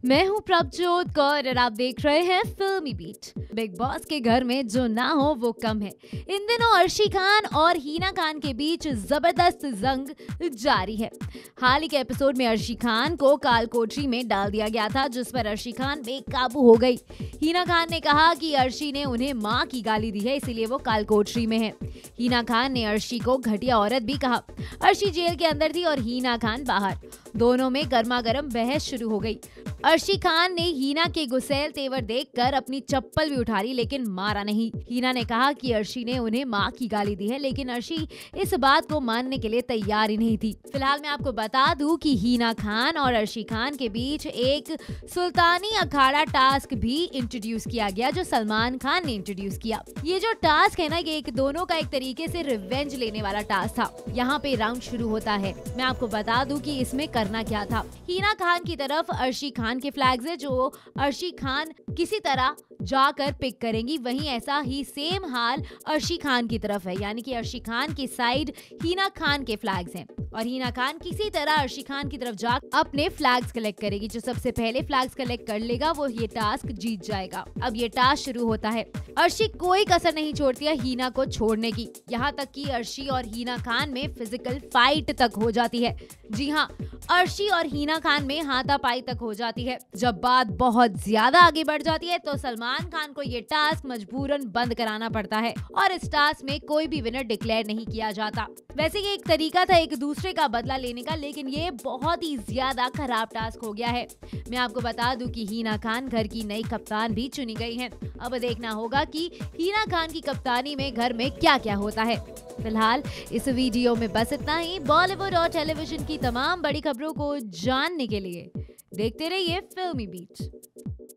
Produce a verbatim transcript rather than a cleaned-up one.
मैं हूँ प्रभजोत कौर और आप देख रहे हैं फिल्मी बीट। बिग बॉस के घर में जो ना हो वो कम है। इन दिनों अर्शी खान और हीना खान के बीच जबरदस्त जंग जारी है। हाल ही के एपिसोड में अर्शी खान को कालकोठरी में डाल दिया गया था, जिस पर अर्शी खान बेकाबू हो गई। हीना खान ने कहा कि अर्शी ने उन्हें मां की गाली दी है, इसीलिए वो कालकोठरी में है। हीना खान ने अर्शी को घटिया औरत भी कहा। अर्शी जेल के अंदर थी और हीना खान बाहर। दोनों में गर्मा गर्म बहस शुरू हो गई। अर्शी खान ने हीना के गुस्सैल तेवर देखकर अपनी चप्पल भी उठा ली, लेकिन मारा नहीं। हीना ने कहा कि अर्शी ने उन्हें मां की गाली दी है, लेकिन अर्शी इस बात को मानने के लिए तैयार ही नहीं थी। फिलहाल मैं आपको बता दूं कि हीना खान और अर्शी खान के बीच एक सुल्तानी अखाड़ा टास्क भी इंट्रोड्यूस किया गया, जो सलमान खान ने इंट्रोड्यूस किया। ये जो टास्क है ना, ये एक दोनों का एक तरीके से रिवेंज लेने वाला टास्क था। यहाँ पे राउंड शुरू होता है। मैं आपको बता दूं कि इसमें करना क्या था। हीना खान की तरफ अर्शी खान के फ्लैग्स है, जो अर्शी खान किसी तरह जाकर पिक करेंगी। वहीं ऐसा ही सेम हाल अर्शी खान की तरफ है, यानी कि अर्शी खान की साइड हीना खान के फ्लैग्स हैं और हीना खान किसी तरह अर्शी खान की तरफ जा अपने फ्लैग्स कलेक्ट करेगी। जो सबसे पहले फ्लैग्स कलेक्ट कर लेगा वो ये टास्क जीत जाएगा। अब ये टास्क शुरू होता है। अर्शी कोई कसर नहीं छोड़ती है हीना को छोड़ने की। यहाँ तक कि अर्शी और हीना खान में फिजिकल फाइट तक हो जाती है। जी हाँ, अर्शी और हीना खान में हाथापाई तक हो जाती है। जब बात बहुत ज्यादा आगे बढ़ जाती है तो सलमान खान को ये टास्क मजबूरन बंद कराना पड़ता है और इस टास्क में कोई भी विनर डिक्लेयर नहीं किया जाता। वैसे ये एक तरीका था एक दूसरे का बदला लेने का, लेकिन ये बहुत ही ज्यादा खराब टास्क हो गया है। मैं आपको बता दूं कि हीना खान घर की नई कप्तान भी चुनी गई हैं। अब देखना होगा कि हीना खान की कप्तानी में घर में क्या क्या होता है। फिलहाल इस वीडियो में बस इतना ही। बॉलीवुड और टेलीविजन की तमाम बड़ी खबरों को जानने के लिए देखते रहिए फिल्मी बीट।